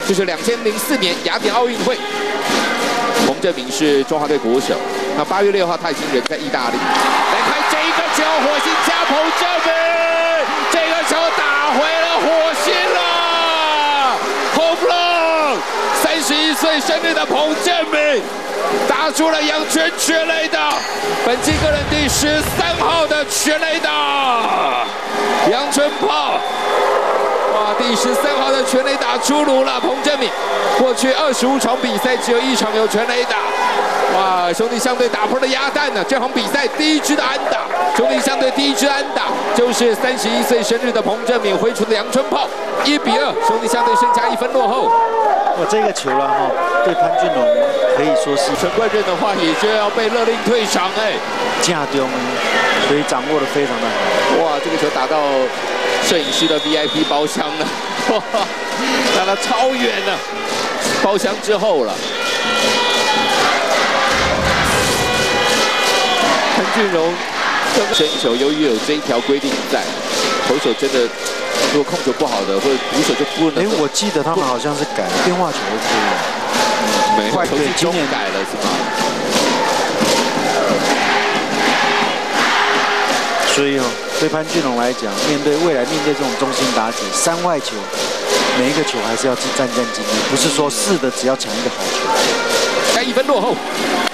就是2004年雅典奥运会，彭正明是中华队国手。那8月6号他已经人在意大利。来看这个球，火星加彭正明，这个球打回了火星了 ，home run！31岁生日的彭正明打出了阳春全垒打，本季个人第13号的全垒打，阳春炮。 哇，第13号的全垒打出炉了，彭正明。过去25场比赛只有1场有全垒打。哇，兄弟象队打破了鸭蛋呢！这场比赛第1支的安打，兄弟象队第1支安打就是31岁生日的彭正明挥出的阳春炮，1比2，兄弟象队剩下1分落后。 哇，这个球了哈，对潘俊龙可以说是陈冠任的话，也就要被勒令退场哎。 架中，所以掌握的非常的好。 哇，这个球打到 摄影师的 VIP 包厢了，哇，打得超远了，包厢之后了。潘俊荣争球，由于有这一条规定在，投手真的如果控球不好的，或者捕手就不能。 我记得他们好像是改变化球就可以了， 没有，投球今年改了是吗？ 所以对潘俊龙来讲，未来面对这种中心打者，3外球，每一个球还是要战战兢兢，不是说是的只要抢一个好球。 才1分落后。